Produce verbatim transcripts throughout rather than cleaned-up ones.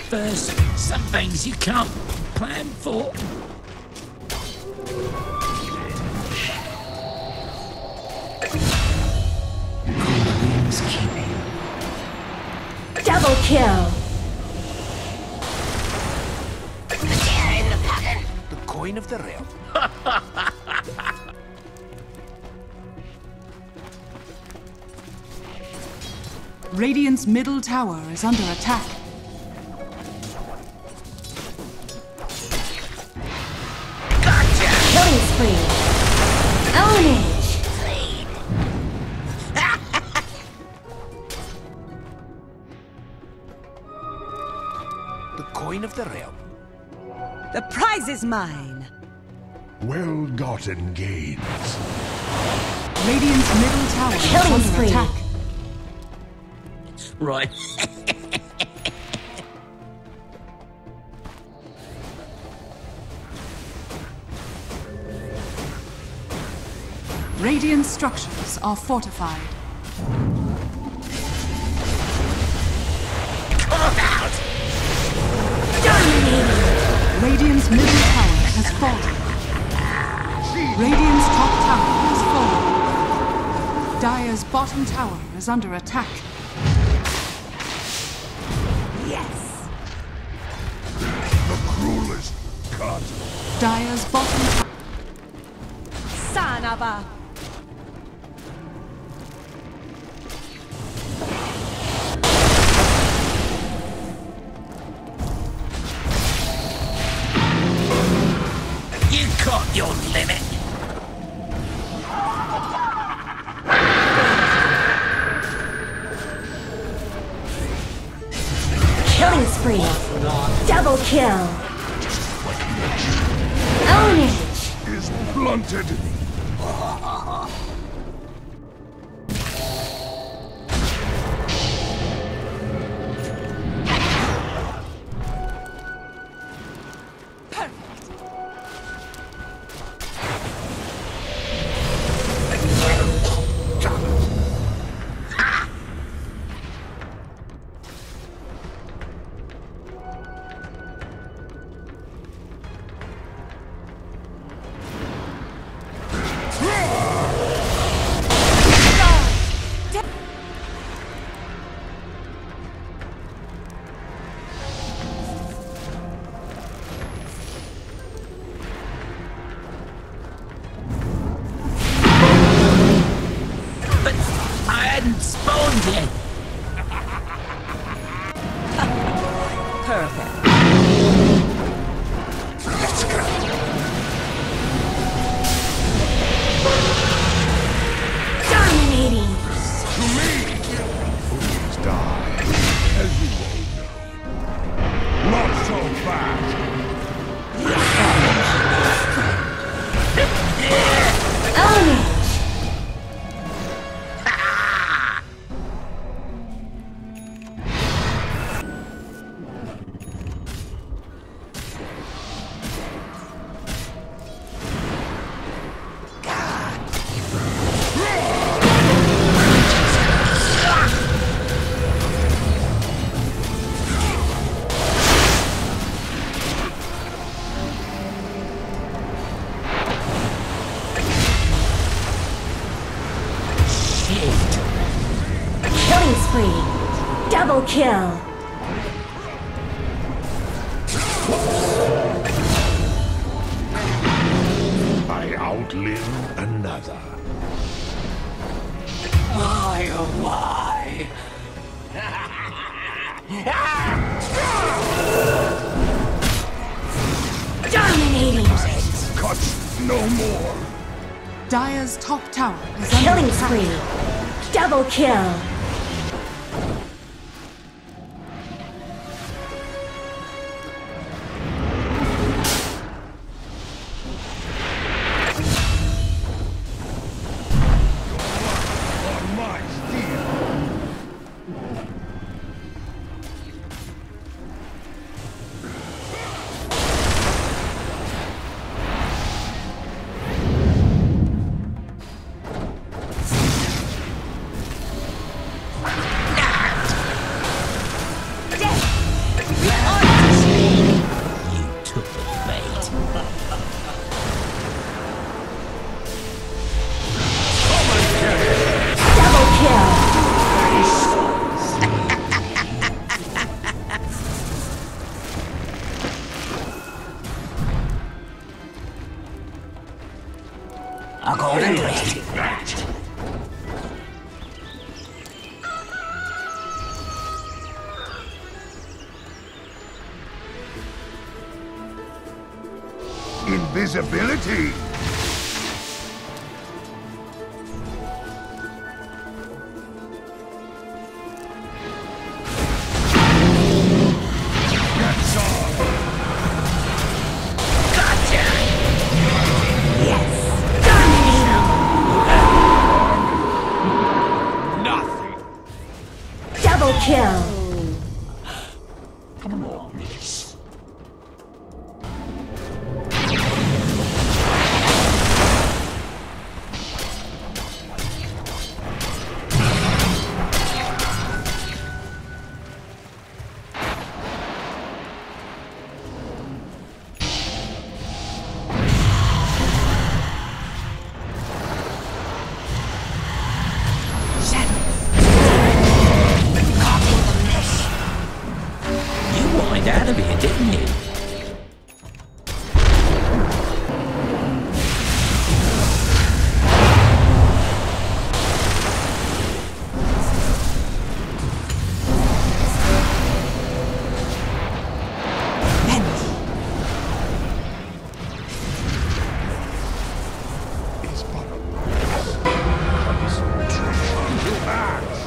First, some things you can't plan for. Queen's keeping. Double kill. The tear in the pattern. The coin of the realm. Radiant's middle tower is under attack. Gotcha! Killing spree. Ownage. The coin of the realm. The prize is mine. Well-gotten gains. Radiant's middle tower is Killing under spree. attack. Right. Radiant structures are fortified. Come out! Radiant's middle tower has fallen. Radiant's top tower has fallen. Dire's bottom tower is under attack. Yes. The cruelest cut. Dire's bottom tower. Son of a... You caught your limit. Killing spree. Double kill. Ownage. Is blunted. But I hadn't spawned yet. Perfect. Let's go. Dominating. To me. Fools die. As you all know. Not so fast. Ownage. Killing spree. Double kill. I outlive another. Why, oh why? Dominating. Cut no more. Dire's top tower is under Killing attack. spree. Double kill. On my steel. A golden blade. Invisibility! That's all! Gotcha! Yes! Dominating! Nothing! Double kill! Come on, miss. You whined out of here, didn't you? It's but a concentration. Relax!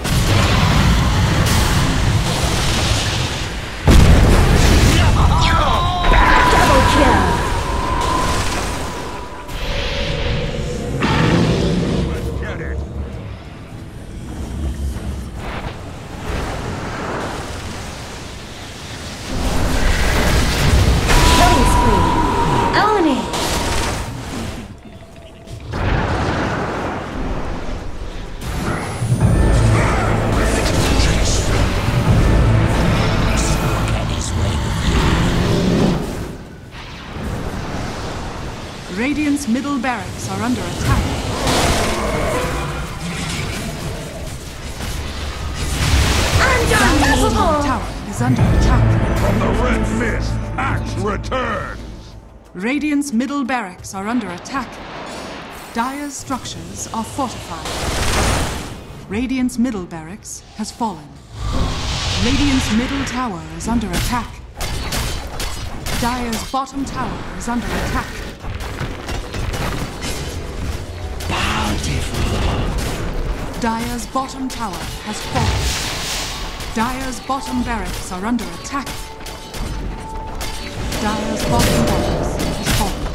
Double kill! Let's get it! Killing spree! Own it! Get his way with you. Radiant's middle barracks are under attack. Radiant's middle Unstoppable! tower is under attack. From the red mist, Axe returns! Radiant's middle barracks are under attack. Dire's structures are fortified. Radiant's middle barracks has fallen. Radiant's middle tower is under attack. Dire's bottom tower is under attack. Dire's bottom tower has fallen. Dire's bottom barracks are under attack. Dire's bottom barracks has fallen.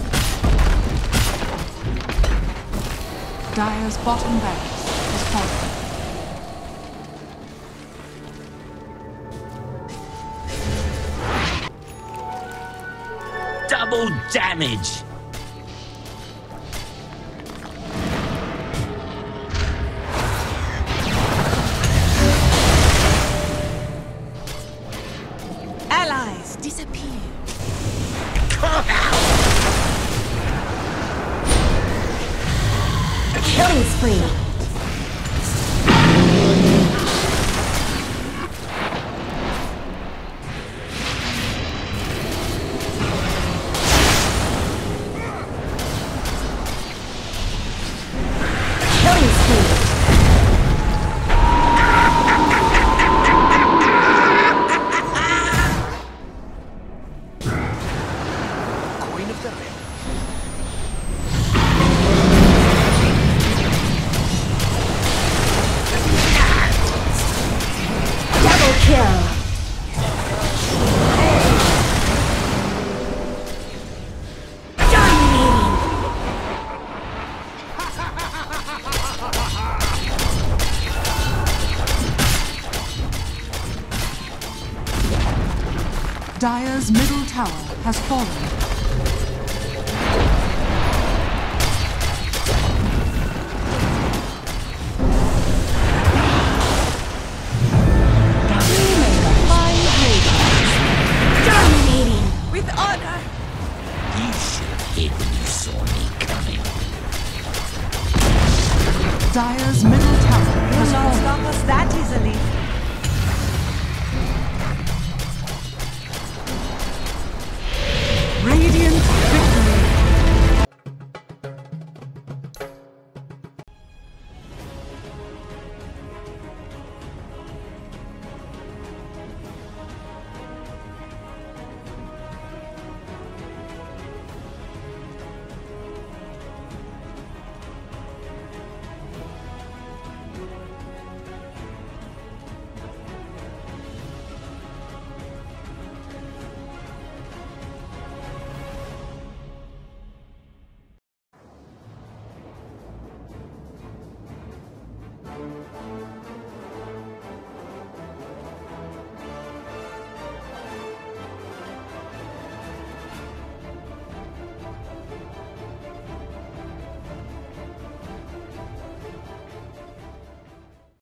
Dire's bottom barracks has fallen. Double damage! Allies disappear. Killing spree! Killing spree! Coin of the realm. Double kill! Dominating! Dire's middle tower has fallen.